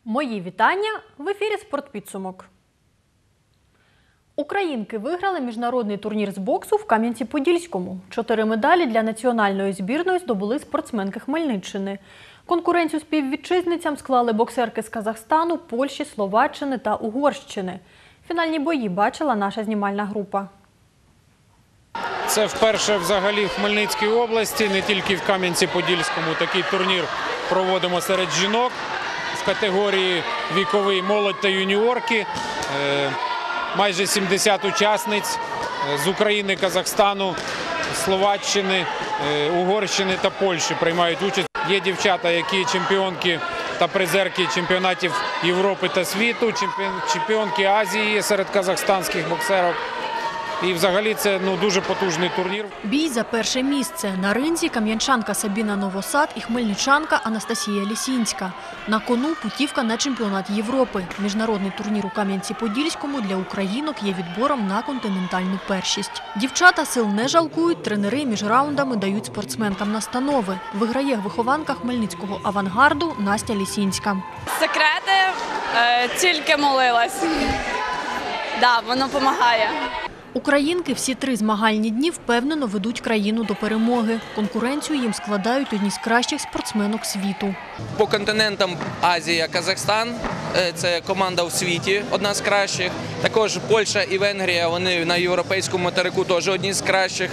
Мої вітання! В ефірі «Спортпідсумок». Українки виграли міжнародний турнір з боксу в Кам'янці-Подільському. 4 медалі для національної збірної здобули спортсменки Хмельниччини. Конкуренцію співвітчизницям склали боксерки з Казахстану, Польщі, Словаччини та Угорщини. Фінальні бої бачила наша знімальна група. Це вперше взагалі в Хмельницькій області, не тільки в Кам'янці-Подільському. Такий турнір проводимо серед жінок в категорії віковий молодь та юніорки. Майже 70 учасниць з України, Казахстану, Словаччини, Угорщини та Польщі приймають участь. Є дівчата, які чемпіонки та призерки чемпіонатів Європи та світу, чемпіонки Азії серед казахстанських боксерок. І взагалі це дуже потужний турнір. Бій за перше місце. На ринзі кам'янчанка Сабіна Новосад і хмельничанка Анастасія Лісінська. На кону путівка на чемпіонат Європи. Міжнародний турнір у Кам'янці-Подільському для українок є відбором на континентальну першість. Дівчата сил не жалкують, тренери між раундами дають спортсменкам настанови. Виграє вихованка хмельницького авангарду Настя Лісінська. Секрети тільки молилась. Так, воно допомагає. Українки всі 3 змагальні дні впевнено ведуть країну до перемоги. Конкуренцію їм складають одні з кращих спортсменок світу. По континентам Азія, Казахстан – це команда у світі, одна з кращих. Також Польща і Венгрія, вони на європейському материку теж одні з кращих.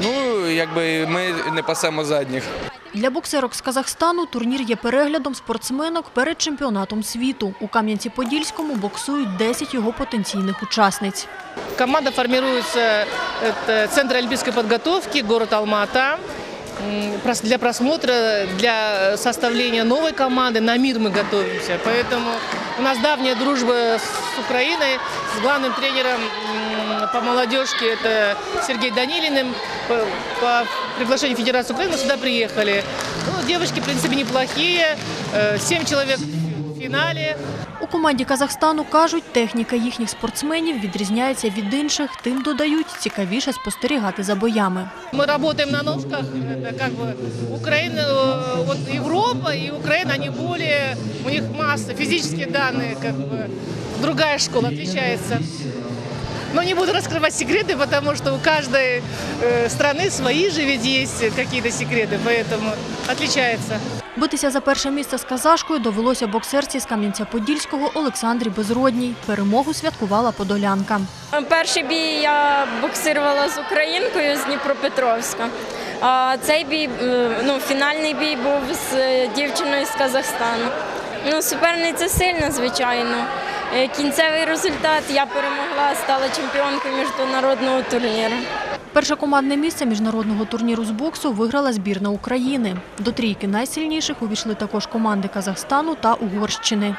Ми не пасемо задніх. Для боксерок з Казахстану турнір є переглядом спортсменок перед чемпіонатом світу. У Кам'янці-Подільському боксують 10 його потенційних учасниць. Команда формируется, это Центр олимпийской подготовки, город Алма-Ата. Для просмотра, для составления новой команды на мир мы готовимся. Поэтому у нас давняя дружба с Украиной, с главным тренером по молодежке, это Сергей Данилиным. По приглашению Федерации Украины мы сюда приехали. Девочки, в принципе, неплохие, 7 человек в финале. У команді Казахстану кажуть, техніка їхніх спортсменів відрізняється від інших, тим додають, цікавіше спостерігати за боями. Мы работаем на ножках, это как бы Украина, вот Европа и Украина, они более, у них масса, физические данные, как бы другая школа отличается. Но не буду раскрывать секреты, потому что у каждой страны свои же ведь есть какие-то секреты, поэтому отличается. Битися за перше місце з казашкою довелося боксерці з Кам'янця-Подільського Олександрі Безродній. Перемогу святкувала подолянка. Перший бій я боксирувала з українкою з Дніпропетровська. А цей бій, фінальний бій був з дівчиною з Казахстану. Суперниця сильна, звичайно. Кінцевий результат – я перемогла, стала чемпіонкою міжнародного турніру. Перше командне місце міжнародного турніру з боксу виграла збірна України. До трійки найсильніших увійшли також команди Казахстану та Угорщини.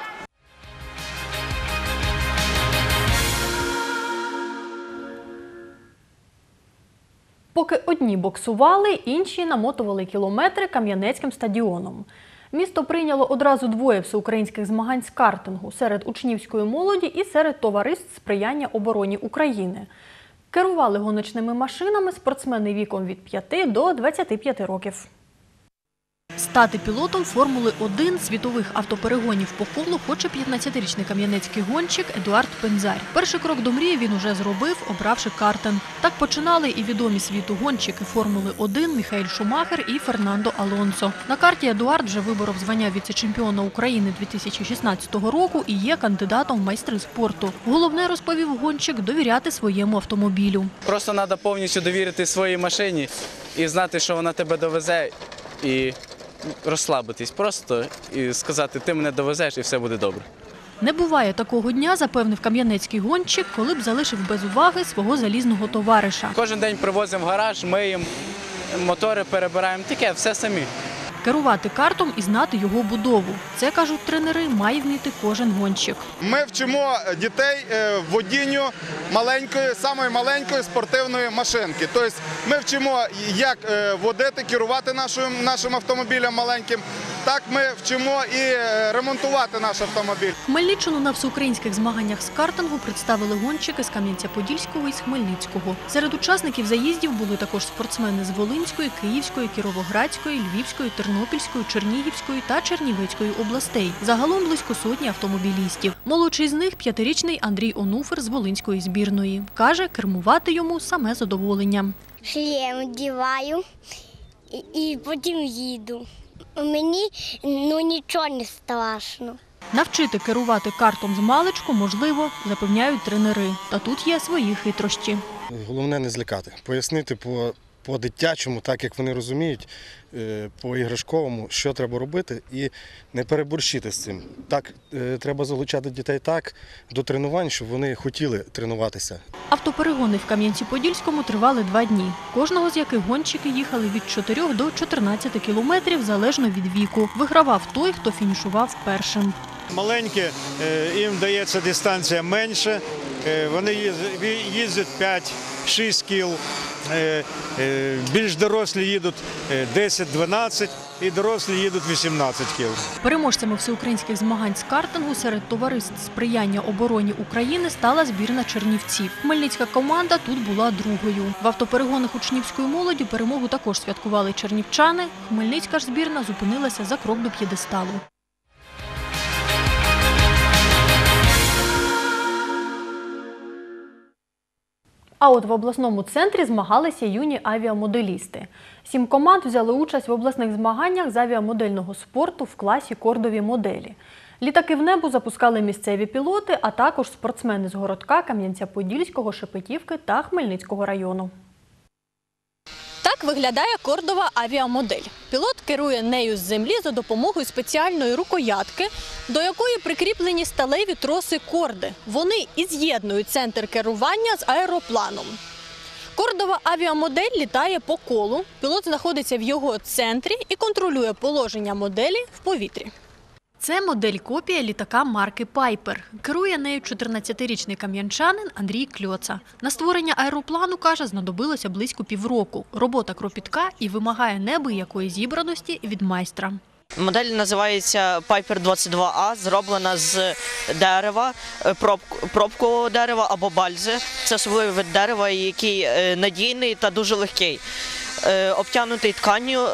Поки одні боксували, інші намотували кілометри Кам'янецьким стадіоном. Місто прийняло одразу 2 всеукраїнських змагань з картингу серед учнівської молоді і серед товариств сприяння обороні України. Керували гоночними машинами спортсмени віком від 5 до 25 років. Стати пілотом Формули-1 світових автоперегонів по колу хоче 15-річний кам'янецький гонщик Едуард Пензарь. Перший крок до мрії він уже зробив, обравши картинг. Так починали і відомі світу гонщики Формули-1 Міхаель Шумахер і Фернандо Алонсо. На карті Едуард вже виборов звання віце-чемпіона України 2016 року і є кандидатом в майстри спорту. Головне, розповів гонщик, довіряти своєму автомобілю. Просто треба повністю довірити своїй машині і знати, що вона тебе довезе, і розслабитись просто і сказати, ти мене довезеш і все буде добре. Не буває такого дня, запевнив кам'янецький гонщик, коли б залишив без уваги свого залізного товариша. Кожен день привозимо в гараж, миємо, мотори перебираємо, таке, все самі. Керувати картом і знати його будову. Це, кажуть тренери, має вміти кожен гонщик. Ми вчимо дітей водінню самої маленької спортивної машинки. Тобто ми вчимо, як водити, керувати нашим автомобілем маленьким, так ми вчимо і ремонтувати наш автомобіль. Хмельниччину на всеукраїнських змаганнях з картингу представили гонщики з Кам'янця-Подільського і з Хмельницького. Серед учасників заїздів були також спортсмени з Волинської, Київської, Кіровоградської, Львівської, Тернопільської, Чернігівської та Чернівецької областей. Загалом близько сотні автомобілістів. Молодший з них – 5-річний Андрій Онуфер з Волинської збірної. Каже, кермувати йому саме задоволення. Шлем одягаю і потім їду. Мені нічого не страшно. Навчити керувати картом змалечку можливо, запевняють тренери. Та тут є свої хитрощі. Головне не злякати, пояснити по-дитячому, так як вони розуміють, по-іграшковому, що треба робити і не переборщити з цим. Так, треба залучати дітей так до тренувань, щоб вони хотіли тренуватися. Автоперегони в Кам'янці-Подільському тривали 2 дні, кожного з яких гонщики їхали від 4 до 14 кілометрів залежно від віку. Вигравав той, хто фінішував першим. Маленькі, їм дається дистанція менше, вони їздять 5-6 кіл, більш дорослі їдуть 10-12 і дорослі їдуть 18 кіл. Переможцями всеукраїнських змагань з картингу серед товариств сприяння обороні України стала збірна Чернівців. Хмельницька команда тут була другою. В автоперегонах учнівської молоді перемогу також святкували чернівчани. Хмельницька ж збірна зупинилася за крок до п'єдесталу. А от в обласному центрі змагалися юні авіамоделісти. 7 команд взяли участь в обласних змаганнях з авіамодельного спорту в класі кордові моделі. Літаки в небо запускали місцеві пілоти, а також спортсмени з Городка, Кам'янця-Подільського, Шепетівки та Хмельницького району. Так виглядає кордова авіамодель. Пілот керує нею з землі за допомогою спеціальної рукоятки, до якої прикріплені сталеві троси корди. Вони і з'єднують центр керування з аеропланом. Кордова авіамодель літає по колу, пілот знаходиться в його центрі і контролює положення моделі в повітрі. Це модель-копія літака марки «Пайпер». Керує нею 14-річний кам'янчанин Андрій Кльоца. На створення аероплану, каже, знадобилося близько півроку. Робота кропітка і вимагає неабиякої зібраності від майстра. Модель називається Piper 22A, зроблена з дерева, пробкового дерева або бальзи. Це особливий вид дерева, який надійний та дуже легкий. Обтягнутий тканню,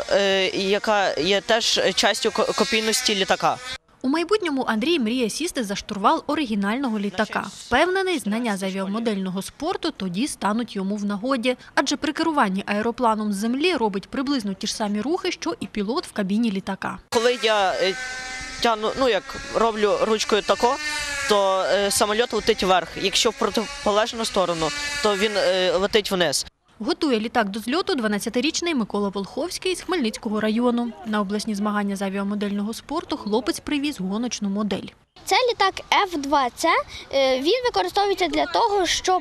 яка є теж частю копійності літака. У майбутньому Андрій мріє сісти за штурвал оригінального літака. Впевнений, знання з авіамодельного спорту тоді стануть йому в нагоді. Адже при керуванні аеропланом з землі робить приблизно ті ж самі рухи, що і пілот в кабіні літака. Коли я тягну, роблю ручкою тако, то самоліт летить вверх. Якщо в протилежну сторону, то він летить вниз. Готує літак до зльоту 12-річний Микола Волховський з Хмельницького району. На обласні змагання з авіамодельного спорту хлопець привіз гоночну модель. Це літак F2C. Він використовується для того, щоб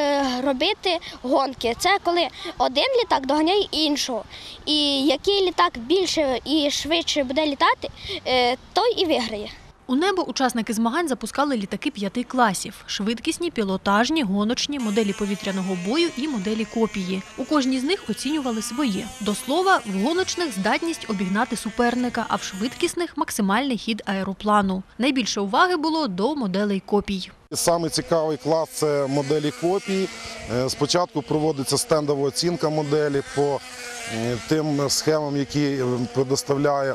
робити гонки. Це коли один літак доганяє іншого. І який літак більше і швидше буде літати, той і виграє. У небо учасники змагань запускали літаки 5 класів – швидкісні, пілотажні, гоночні, моделі повітряного бою і моделі копії. У кожній з них оцінювали своє. До слова, в гоночних – здатність обігнати суперника, а в швидкісних – максимальний хід аероплану. Найбільше уваги було до моделей копій. Саме цікавий клас – це моделі копії. Спочатку проводиться стендова оцінка моделі по тим схемам, які предоставляє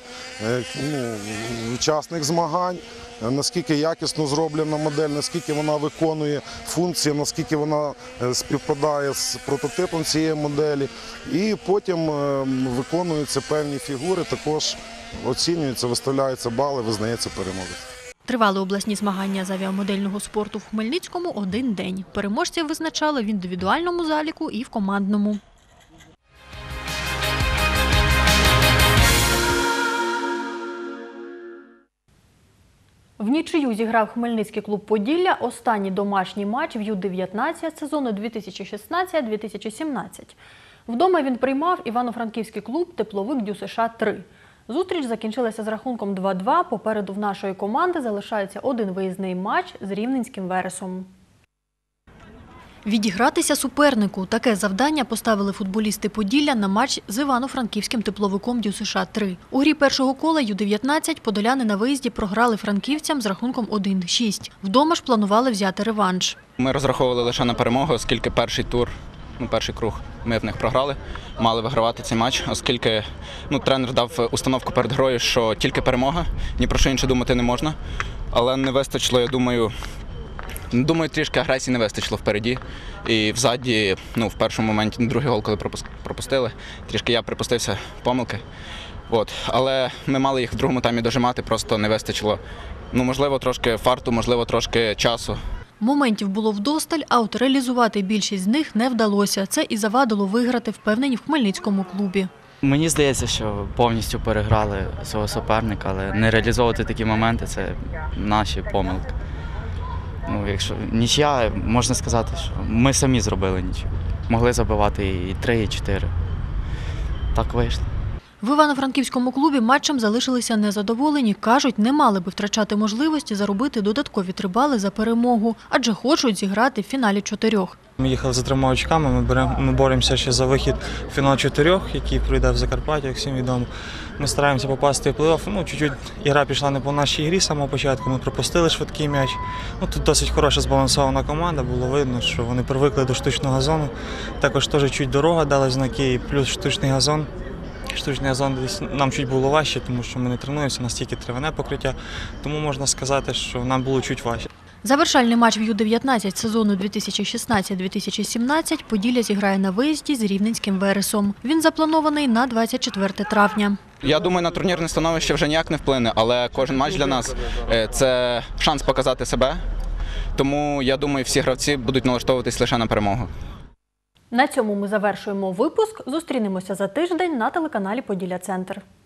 учасник змагань, наскільки якісно зроблена модель, наскільки вона виконує функції, наскільки вона співпадає з прототипом цієї моделі. І потім виконуються певні фігури, також оцінюються, виставляються бали, визнається переможець. Тривали обласні змагання з авіамодельного спорту в Хмельницькому 1 день. Переможців визначали в індивідуальному заліку і в командному. В нічию зіграв хмельницький клуб «Поділля» останній домашній матч в Ю-19 сезону 2016-2017. Вдома він приймав івано-франківський клуб «Тепловик ДЮСШ-3». Зустріч закінчилася з рахунком 2-2. Попереду в нашої команди залишається один виїзний матч з рівненським «Вересом». Відігратися супернику – таке завдання поставили футболісти Поділля на матч з Івано-Франківським тепловиком ДЮСШ-3. У грі першого кола Ю-19 подоляни на виїзді програли франківцям з рахунком 1-6. Вдома ж планували взяти реванш. Ми розраховували лише на перемогу, оскільки перший круг ми в них програли, мали вигравати цей матч, оскільки тренер дав установку перед грою, що тільки перемога, ні про що інше думати не можна. Але не вистачило, я думаю, трішки агресії не вистачило впереді. І взаді, в першому моменті, другий гол, коли пропустили, трішки я припустився помилки. Але ми мали їх в другому таймі дожимати, просто не вистачило, можливо, трошки фарту, можливо, трошки часу. Моментів було вдосталь, а от реалізувати більшість з них не вдалося. Це і завадило виграти, впевнені в Хмельницькому клубі. Мені здається, що повністю переграли свого суперника, але не реалізовувати такі моменти – це наші помилки. Якщо нічия, можна сказати, що ми самі зробили нічию. Могли забивати і 3, і 4. Так вийшло. В Івано-Франківському клубі матчем залишилися незадоволені. Кажуть, не мали би втрачати можливості заробити додаткові 3 бали за перемогу, адже хочуть зіграти в фіналі 4. Ми їхали за 3 очками, ми боремося ще за вихід в фінал 4, який пройде в Закарпатті, як всім відомо. Ми стараємося попасти в плей-офф. Чуть-чуть ігра пішла не по нашій грі з самого початку, ми пропустили швидкий м'яч. Тут досить хороша збалансована команда, було видно, що вони привикли до штучного газону. Також теж чуть дорога дала знаки, і плюс штучний газон. Штучний газон нам чуть було важче, тому що ми не тренуємося, настільки травяне покриття, тому можна сказати, що нам було чуть важче. Завершальний матч в Ю-19 сезону 2016-2017 Поділля зіграє на виїзді з Рівненським Вересом. Він запланований на 24 травня. Я думаю, на турнірне становище вже ніяк не вплине, але кожен матч для нас – це шанс показати себе. Тому, я думаю, всі гравці будуть налаштовуватись лише на перемогу. На цьому ми завершуємо випуск. Зустрінемося за тиждень на телеканалі «Поділля Центр».